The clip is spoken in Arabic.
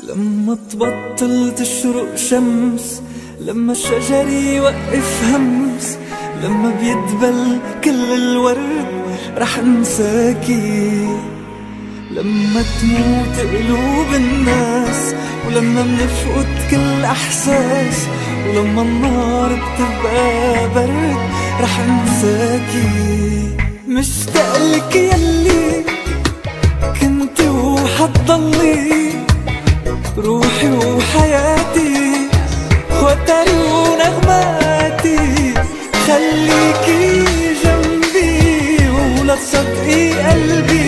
لما تبطل تشرق شمس، لما الشجر يوقف همس، لما بيدبل كل الورد رح انساكي، لما تموت قلوب الناس، ولما منفقد كل احساس، ولما النار بتبقى برد رح انساكي. مشتاقلك يلي كنتي وحتضلي روحي وحياتي وتري ونغماتي، خليكي جنبي ولا تصدقي قلبي